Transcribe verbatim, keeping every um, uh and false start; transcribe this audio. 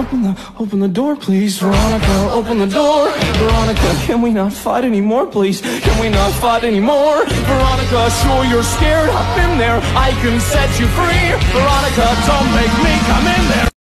Open the, open the door, please. Veronica, open the door. Veronica, can we not fight anymore, please? Can we not fight anymore? Veronica, sure you're scared. I've been there. I can set you free. Veronica, don't make me come in there.